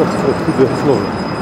откуда слово.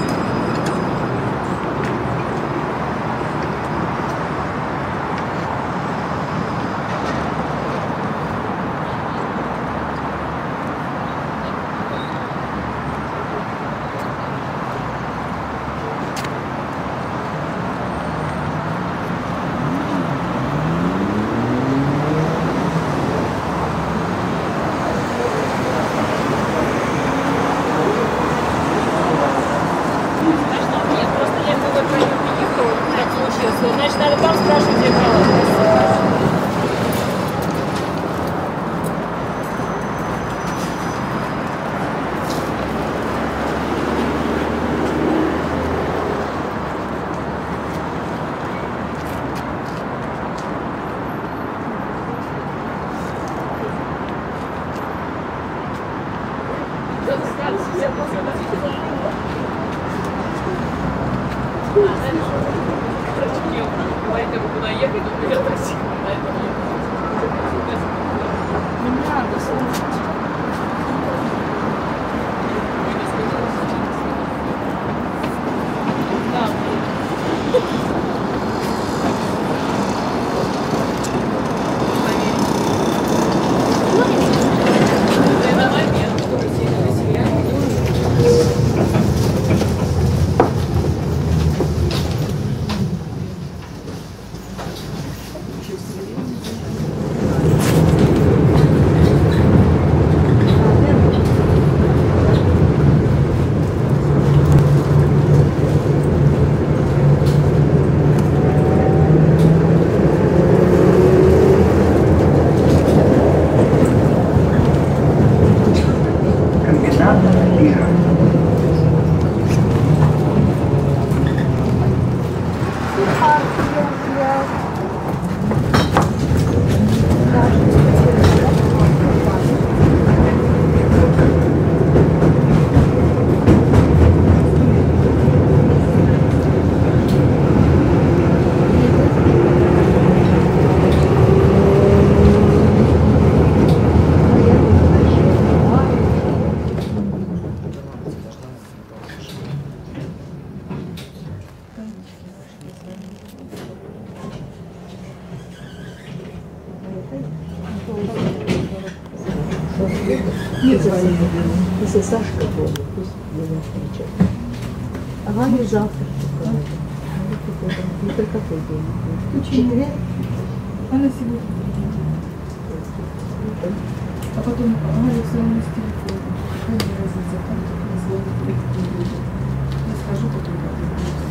Значит, надо там спрашивать, где брала. Говорите, куда ехать, то я такси. Не надо слушать. Да. Это момент, который сильно Нет, если Сашка будет, пусть будем встречать. А Ваня завтра. Это какой день? Четверг? Она сегодня. А потом Ваня все равно с телефоном. Какая разница, там так назвали. Я скажу, потом.